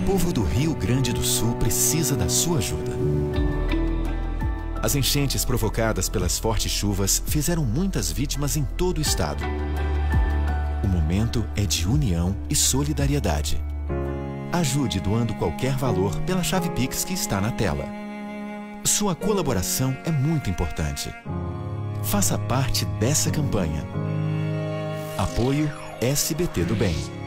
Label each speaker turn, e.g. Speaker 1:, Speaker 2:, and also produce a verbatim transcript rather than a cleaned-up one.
Speaker 1: povo do Rio Grande do Sul precisa da sua ajuda. As enchentes provocadas pelas fortes chuvas fizeram muitas vítimas em todo o estado. O momento é de união e solidariedade. Ajude doando qualquer valor pela chave Pix que está na tela. Sua colaboração é muito importante. Faça parte dessa campanha. Apoio S B T do Bem.